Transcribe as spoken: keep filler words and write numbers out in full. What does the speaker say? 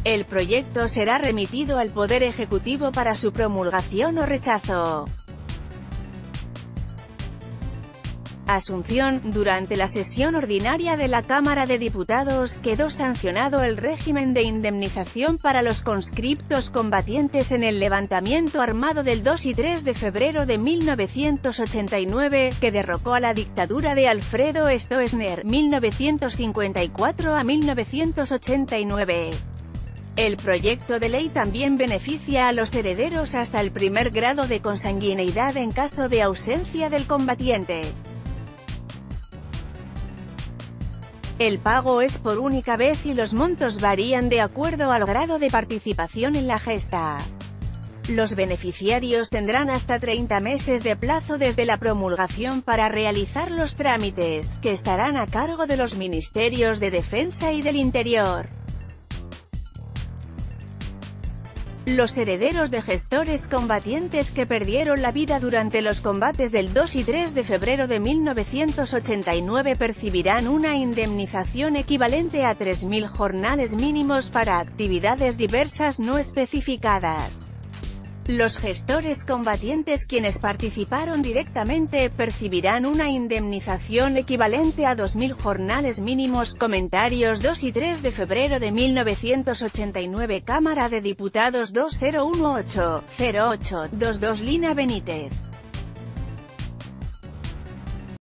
El proyecto será remitido al Poder Ejecutivo para su promulgación o rechazo. Asunción, durante la sesión ordinaria de la Cámara de Diputados, quedó sancionado el régimen de indemnización para los conscriptos combatientes en el levantamiento armado del dos y tres de febrero de mil novecientos ochenta y nueve, que derrocó a la dictadura de Alfredo Stroessner, mil novecientos cincuenta y cuatro a mil novecientos ochenta y nueve. El proyecto de ley también beneficia a los herederos hasta el primer grado de consanguineidad en caso de ausencia del combatiente. El pago es por única vez y los montos varían de acuerdo al grado de participación en la gesta. Los beneficiarios tendrán hasta treinta meses de plazo desde la promulgación para realizar los trámites, que estarán a cargo de los Ministerios de Defensa y del Interior. Los herederos de gestores combatientes que perdieron la vida durante los combates del dos y tres de febrero de mil novecientos ochenta y nueve percibirán una indemnización equivalente a tres mil jornales mínimos para actividades diversas no especificadas. Los gestores combatientes quienes participaron directamente percibirán una indemnización equivalente a dos mil jornales mínimos. Comentarios dos y tres de febrero de mil novecientos ochenta y nueve Cámara de Diputados dos cero uno ocho cero ocho dos dos Lina Benítez.